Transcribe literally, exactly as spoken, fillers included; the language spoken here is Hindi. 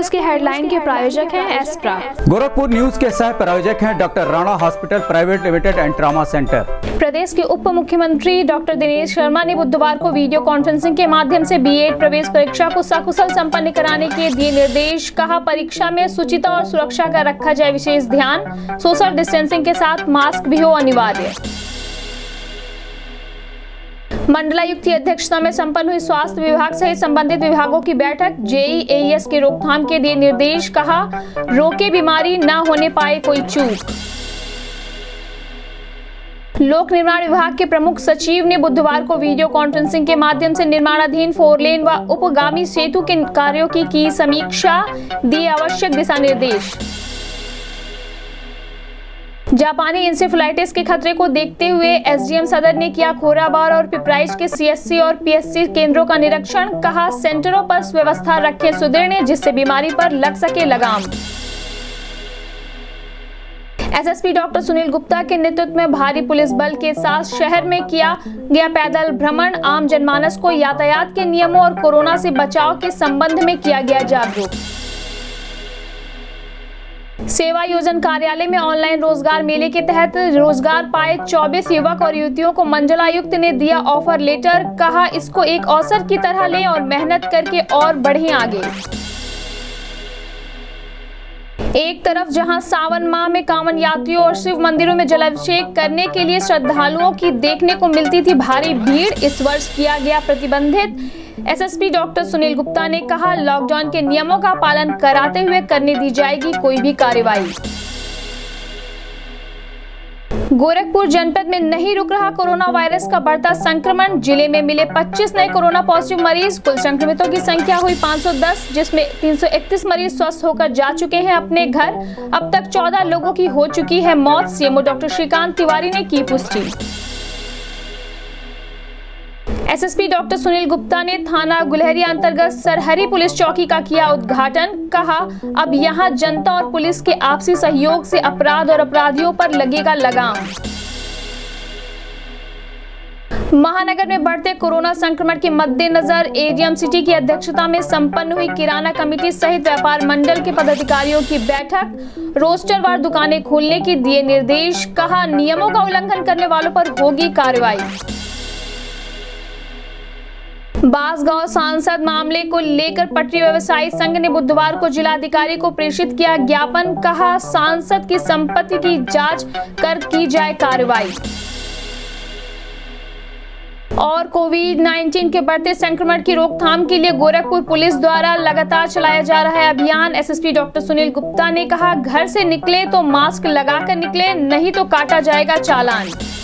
न्यूज के हेडलाइन के प्रायोजक हैं एस्प्रा। गोरखपुर न्यूज के सह प्रायोजक हैं doctor Rana hospital private limited and trauma centre. प्रदेश के उप मुख्यमंत्री डॉक्टर दिनेश शर्मा ने बुधवार को वीडियो कॉन्फ्रेंसिंग के माध्यम से बीएड प्रवेश परीक्षा को सकुशल संपन्न कराने के दिए निर्देश। कहा, परीक्षा में शुचिता और सुरक्षा का रखा जाए विशेष ध्यान। सोशल डिस्टेंसिंग के साथ मास्क भी हो अनिवार्य। मंडलायुक्त की अध्यक्षता में संपन्न हुई स्वास्थ्य विभाग सहित संबंधित विभागों की बैठक। जेई एईएस के रोकथाम के दिए निर्देश। कहा, रोके बीमारी न होने पाए कोई चूक। लोक निर्माण विभाग के प्रमुख सचिव ने बुधवार को वीडियो कॉन्फ्रेंसिंग के माध्यम से निर्माणाधीन फोर लेन व उपगामी सेतु के कार्यों की की समीक्षा, दिए आवश्यक दिशा निर्देश। जापानी इंसेफेलाइटिस के खतरे को देखते हुए एसडीएम सदर ने किया खोराबार और पिपराइच के सीएससी और पीएससी केंद्रों का निरीक्षण। कहा, सेंटरों पर व्यवस्था रखें सुदृढ़ जिससे बीमारी पर लग सके लगाम। एसएसपी डॉक्टर सुनील गुप्ता के नेतृत्व में भारी पुलिस बल के साथ शहर में किया गया पैदल भ्रमण। आम जनमानस को यातायात के नियमों और कोरोना से बचाव के संबंध में किया गया जागरूक। सेवा योजन कार्यालय में ऑनलाइन रोजगार मेले के तहत रोजगार पाए चौबीस युवक और युवतियों को मंडलायुक्त ने दिया ऑफर लेटर। कहा, इसको एक अवसर की तरह लें और मेहनत करके और बढ़ें आगे। एक तरफ जहां सावन माह में कांवड़ यात्रियों और शिव मंदिरों में जलाभिषेक करने के लिए श्रद्धालुओं की देखने को मिलती थी भारी भीड़, इस वर्ष किया गया प्रतिबंधित। एसएसपी डॉक्टर सुनील गुप्ता ने कहा, लॉकडाउन के नियमों का पालन कराते हुए करने दी जाएगी कोई भी कार्रवाई। गोरखपुर जनपद में नहीं रुक रहा कोरोना वायरस का बढ़ता संक्रमण। जिले में मिले पच्चीस नए कोरोना पॉजिटिव मरीज। कुल संक्रमितों की संख्या हुई पाँच सौ दस, जिसमें तीन सौ इकतीस मरीज स्वस्थ होकर जा चुके हैं अपने घर। अब तक चौदह लोगों की हो चुकी है मौत। सीएमओ डॉक्टर श्रीकांत तिवारी ने की पुष्टि। एसएसपी डॉक्टर सुनील गुप्ता ने थाना गुलहरिया अंतर्गत सरहरी पुलिस चौकी का किया उद्घाटन। कहा, अब यहां जनता और पुलिस के आपसी सहयोग से अपराध और अपराधियों पर लगेगा लगाम। महानगर में बढ़ते कोरोना संक्रमण के मद्देनजर एडीएम सिटी की अध्यक्षता में संपन्न हुई किराना कमेटी सहित व्यापार मंडल के पदाधिकारियों की बैठक। रोस्टरवार दुकानें खोलने की दिए निर्देश। कहा, नियमों का उल्लंघन करने वालों पर होगी कार्रवाई। बांसगांव सांसद मामले को लेकर पटरी व्यवसायी संघ ने बुधवार को जिलाधिकारी को प्रेषित किया ज्ञापन। कहा, सांसद की संपत्ति की जांच कर की जाए कार्रवाई। और कोविड उन्नीस के बढ़ते संक्रमण की रोकथाम के लिए गोरखपुर पुलिस द्वारा लगातार चलाया जा रहा है अभियान। एसएसपी डॉक्टर सुनील गुप्ता ने कहा, घर से निकले तो मास्क लगाकर निकले, नहीं तो काटा जाएगा चालान।